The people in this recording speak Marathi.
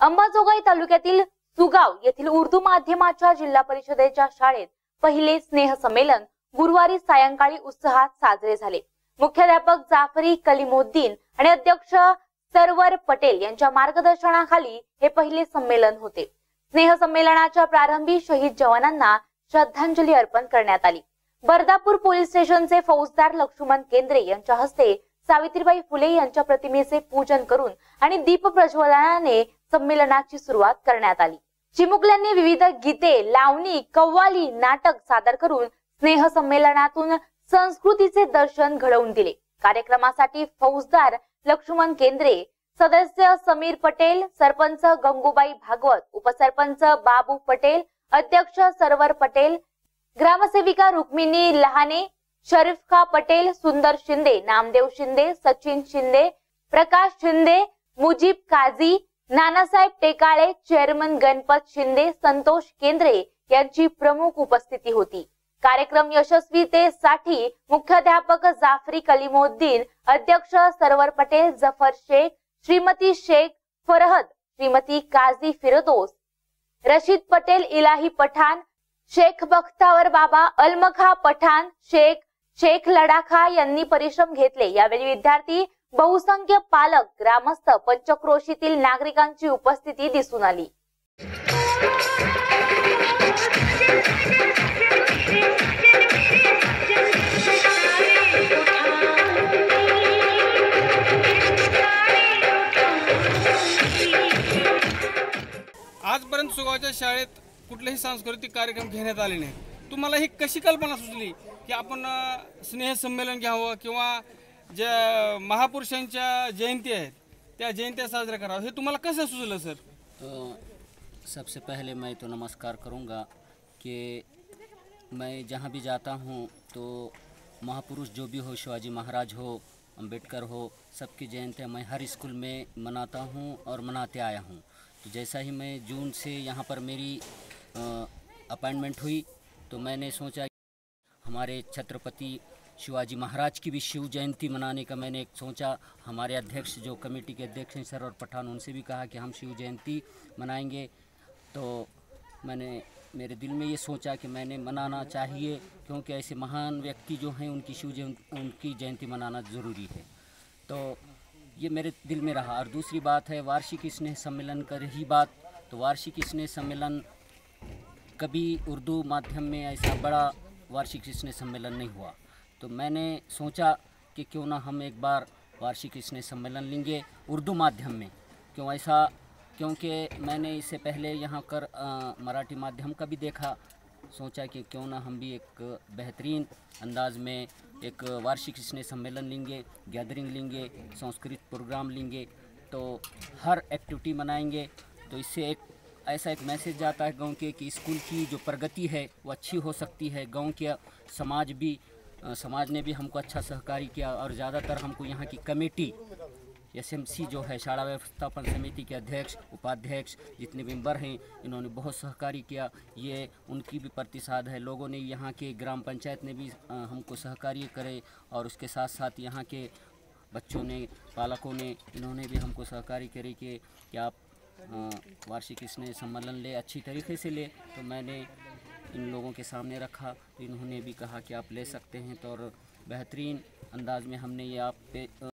अंबाजोगाई तालुक्यातील सुगाव येथील उर्दू माध्यमाच्या जिल्हा परिषदेच्या शाळेत पहिले स्नेह संमेलन गुरुवारी सायंकाळी उत्साहात साजरे झाले। मुख्याध्यापक जाफरी कलीमुद्दीन आणि अध्यक्ष सरवर पटेल यांच्या मार्गदर्शनाखाली हे पहिले संमेलन होते। स्नेह संमेलनाच्या प्रारंभी शहीद जवानांना श्रद्धांजली अर्पण करण्यात आली। बर्दापूर पोलीस स्टेशनचे फौजदार लक्ष्मण केंद्रे यांच्या हस्ते सावित्रीबाई फुले यांच्या प्रतिमेचे पूजन करून आणि दीप प्रज्वलनाने संमेलनाची सुरुवात करण्यात आली। चिमुकल्यांनी विविध गीते, लावणी, कव्वाली, नाटक सादर करून स्नेह संमेलनातून संस्कृतीचे दर्शन घडवून दिले। कार्यक्रमासाठी फौजदार लक्ष्मण केंद्रे, सदस्य समीर पटेल, सरपंच गंगूबाई भागवत, उपसरपंच बाबू पटेल, अध्यक्ष सरवर पटेल, ग्रामसेविका रुक्मिणी लहाने, शरीफखा पटेल, सुंदर शिंदे, नामदेव शिंदे, सचिन शिंदे, प्रकाश शिंदे, मुजीब काझी, नानासाहेब टेकाळे, चेअरमन गणपत शिंदे, संतोष केंद्रे यांची प्रमुख उपस्थिती होती। कार्यक्रम यशस्वीतेसाठी मुख्याध्यापक जाफरी कलीमुद्दीन, अध्यक्ष सरवर पटेल, जफर शेख, श्रीमती शेख फरहद, श्रीमती काझी फिरदोस, रशीद पटेल, इलाही पठाण, शेख बख्तावर बाबा, अलमखा पठाण, शेख लडाखा यांनी परिश्रम घेतले। यावेळी विद्यार्थी, बहुसंख्य पालक, ग्रामस्थ, पंचक्रोशीतील नागरिकांची उपस्थिती दिसून आली। आजपर्यंत सुगावच्या शाळेत कुठलेही सांस्कृतिक कार्यक्रम घेण्यात आले नाही। तुम्हाला ही कशी कल्पना सुचली की आपण स्नेह संमेलन घ्यावं किंवा ज्या महापुरुषांच्या जयंती आहेत त्या जयंत्या साजऱ्या करावं, हे तुम्हाला कसं सुचलं सर? तो सबसे पहले मैं तो नमस्कार करूंगा कि मैं जहाँ भी जाता हूँ तो महापुरुष जो भी हो, शिवाजी महाराज हो, अंबेडकर हो, सबकी जयंतियाँ मैं हर स्कूल में मनाता हूँ और मनाते आया हूँ। तो जैसा ही मैं जून से यहाँ पर मेरी अपॉइंटमेंट हुई तो मैंने सोचा हमारे छत्रपति शिवाजी महाराज की भी शिव जयंती मनाने का मैंने एक सोचा। हमारे अध्यक्ष जो कमेटी के अध्यक्ष हैं सरवर पठान, उनसे भी कहा कि हम शिव जयंती मनाएंगे। तो मैंने मेरे दिल में ये सोचा कि मैंने मनाना चाहिए, क्योंकि ऐसे महान व्यक्ति जो हैं उनकी जयंती मनाना ज़रूरी है। तो ये मेरे दिल में रहा। और दूसरी बात है वार्षिक स्नेह सम्मेलन का रही बात, तो वार्षिक स्नेह सम्मेलन कभी उर्दू माध्यम में ऐसा बड़ा वार्षिक स्नेह सम्मेलन नहीं हुआ। तो मैंने सोचा कि क्यों ना हम एक बार वार्षिक स्नेह सम्मेलन लेंगे उर्दू माध्यम में। क्योंकि मैंने इससे पहले यहाँ कर मराठी माध्यम का भी देखा। सोचा कि क्यों ना हम भी एक बेहतरीन अंदाज में एक वार्षिक स्नेह सम्मेलन लेंगे, गैदरिंग लेंगे, सांस्कृतिक प्रोग्राम लेंगे, तो हर एक्टिविटी मनाएंगे। तो इससे ऐसा एक मैसेज जाता है गांव के कि स्कूल की जो प्रगति है वो अच्छी हो सकती है। गांव के समाज ने भी हमको अच्छा सहकारी किया और ज़्यादातर हमको यहाँ की कमेटी SMC जो है, शाला व्यवस्थापन समिति के अध्यक्ष, उपाध्यक्ष, जितने मेंबर हैं, इन्होंने बहुत सहकारी किया। ये उनकी भी प्रतिसाद है। लोगों ने, यहाँ के ग्राम पंचायत ने भी हमको सहकार्य करे और उसके साथ साथ यहाँ के बच्चों ने, पालकों ने, इन्होंने भी हमको सहकार्य करे कि आप वार्षिक स्नेह सम्मेलन ले, अच्छी तरीके से ले। तो मैंने इन लोगों के सामने रखा तो इन्होंने भी कहा कि आप ले सकते हैं। तो और बेहतरीन अंदाज में हमने ये आप पे